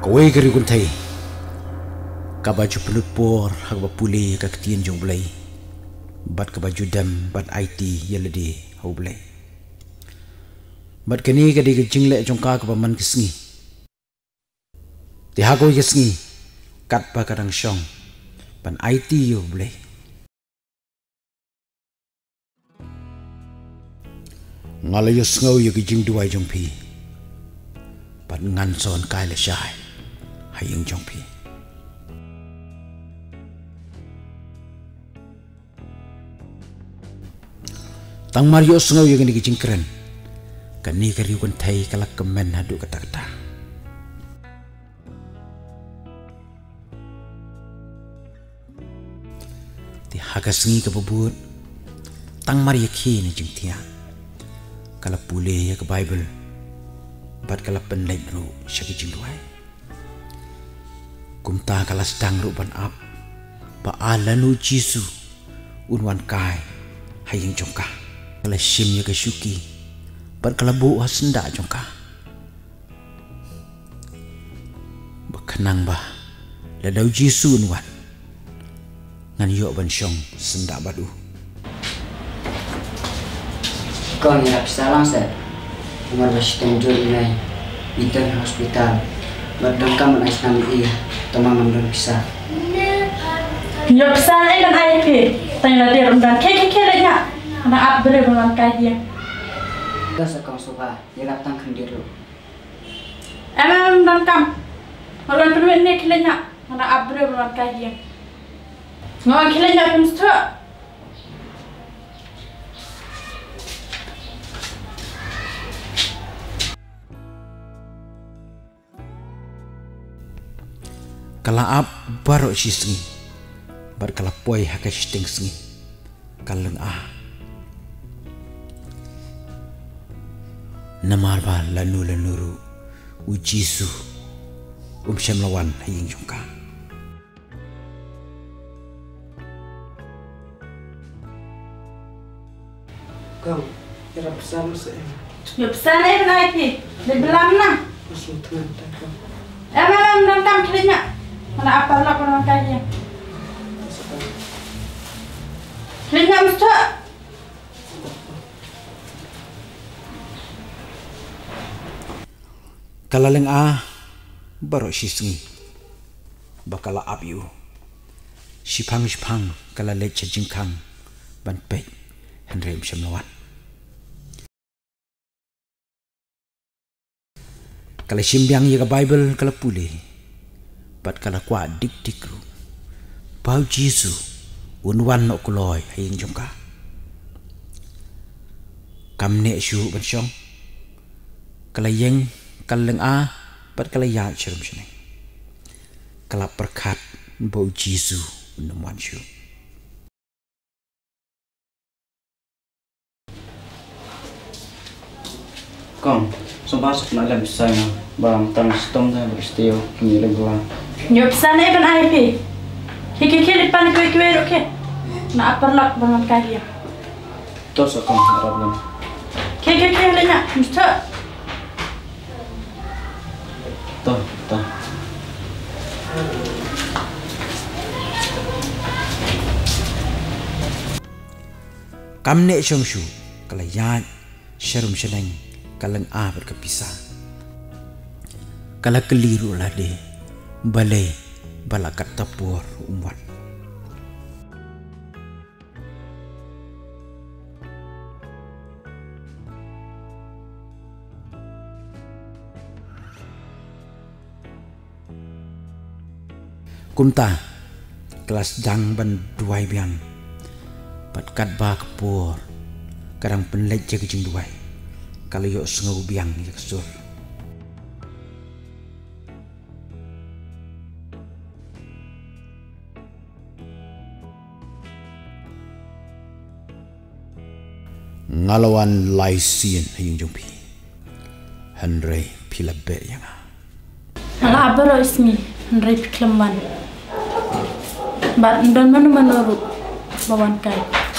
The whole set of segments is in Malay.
Kawai kari kuntai kabaju pelut por hak bapule ka ketien jong belai bat kabaju dam bat IT yeledi hau belai bat kani ka di jingle jong ka man kisngi ti hakoi kisngi kat pa kadang syong ban IT yo belai ngalayo ngau yo jing duai jong pi bat ngan son kai le shai hayeng jong pi tang Mario sengau yang ini keren kani kari kan thai kalak kemen hadu kata-kata ti hagasngi ke bubut tang Mario ki ni jing tia kala pule ya ke Bible bat kala penlai ru syaki jing duai kumta kala sedang ru ban ap ba alanu jisu unwan kai hayeng jongka kala shim ya ke syuki bat kala bu hasenda jongka bakenang ba la dau jisu unwan ngan yo ban syong senda badu kon ya salam sa umar masih jor nai itan hospital berdangkam ais nami tamam dan bisa yo bisa ai kan ai ke tanya dia rundan ke lenya ana ap bere bulan kaji gas akam soba yelap tang kendiru emang dangkam bulan perlu ni kelenya ana ap bere bulan kaji ngau kelenya pun sto kala ap baro sisngi bar kala poi hakash tengsngi kaleng namar ba lanu ujisu syam lawan haying jongka kau kira besar saya yo bisa ai kan ai ke de belam na masuk tuan tak emang dangkam kelenya ana apa lah bulan kaji kelenya mesti kalaleng baro sisngi bakala abiu sipang kala leche jingkang ban pe henrem syamlawan kala simbiang ya Bible kala pule bat kala kwa dik ru bau jisu unwan no kuloi hayeng jongka kamne shu ban syong kala yeng kaleng bat kala ya chirum shine kala perkat bau jisu unwan shu Kong, sumpah nak lagi besar na, bang tang stom dah beristio kini lagi gua. yo bisa ai kan ai ke kiki pan kue oke na perlak bulan kaji Tos akong problem. kiki lenya mesti Toh. kamne shu kala ya sharum sheneng kaleng berkepisah kala keliru lah de balai balakat tapur umwan kumta kelas dang ban duai biang pat kat ba kapur kadang penlej jaga jing duai kalau yo sengau biang ya kesur ngalawan laisien hayung jompi Henry Pilabe yang ala abaro ismi Henry Pikleman bat dan menurut bawan kai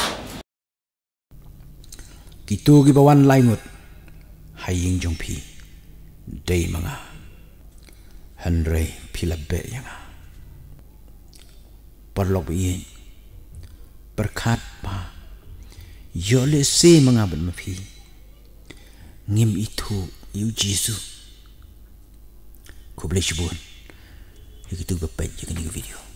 kitu gi bawan laingut haying jongpi day mga Henry Pilabe yang perlok ini berkat pa yole se mengabat mafi ngim itu yu Jesu ko bless you bon. Itu bapak je kena video.